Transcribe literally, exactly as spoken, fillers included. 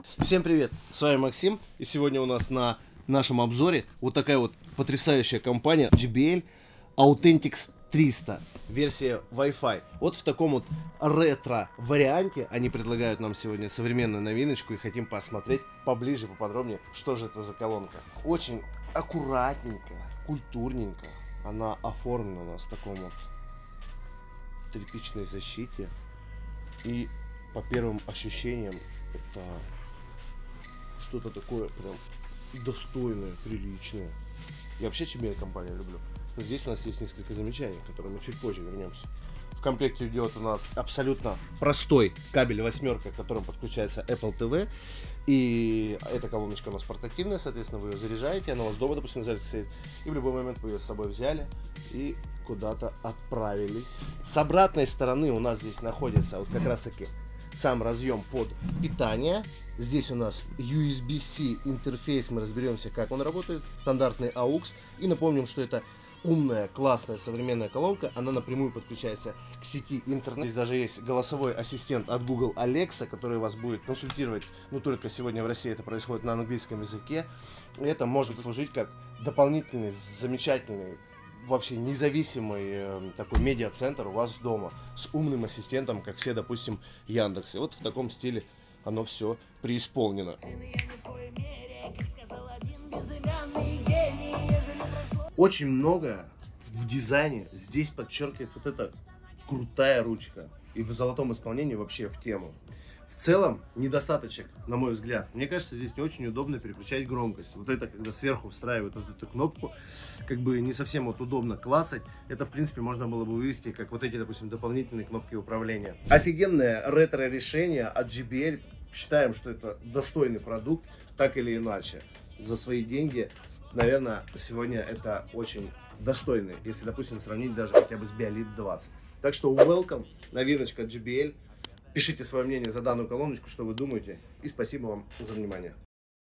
Всем привет, с вами Максим, и сегодня у нас на нашем обзоре вот такая вот потрясающая компания джей би эл Authentics триста, версия Wi-Fi. Вот в таком вот ретро варианте они предлагают нам сегодня современную новиночку, и хотим посмотреть поближе, поподробнее, что же это за колонка. Очень аккуратненько, культурненько она оформлена у нас в таком вот тряпичной защите, и по первым ощущениям это что-то такое прям достойное, приличное. Я вообще джей би эл компанию люблю. Но здесь у нас есть несколько замечаний, к которым мы чуть позже вернемся. В комплекте идет у нас абсолютно простой кабель восьмерка, к которому подключается Apple ти ви. И эта колоночка у нас портативная, соответственно, вы ее заряжаете, она у вас дома, допустим, на зарядке стоит, и в любой момент вы ее с собой взяли и куда-то отправились. С обратной стороны у нас здесь находится вот как раз таки сам разъем под питание. Здесь у нас ю эс би-C интерфейс, мы разберемся, как он работает, стандартный эй ю экс. И напомним, что это умная, классная, современная колонка, она напрямую подключается к сети интернет. Здесь даже есть голосовой ассистент от Google Alexa, который вас будет консультировать, но только сегодня в России это происходит на английском языке. И это может служить как дополнительный, замечательный, вообще независимый э, такой медиа-центр у вас дома с умным ассистентом, как все, допустим, Яндекс. И вот в таком стиле оно все преисполнено. Очень многое в дизайне здесь подчеркивает вот эта крутая ручка. И в золотом исполнении вообще в тему. В целом, недостаточек, на мой взгляд. Мне кажется, здесь не очень удобно переключать громкость. Вот это, когда сверху встраивают вот эту кнопку, как бы не совсем вот удобно клацать. Это, в принципе, можно было бы вывести, как вот эти, допустим, дополнительные кнопки управления. Офигенное ретро-решение от джей би эл. Считаем, что это достойный продукт, так или иначе. За свои деньги, наверное, сегодня это очень достойный, если, допустим, сравнить даже хотя бы с Biolite двадцать. Так что welcome, новиночка джей би эл. Пишите свое мнение за данную колоночку, что вы думаете. И спасибо вам за внимание.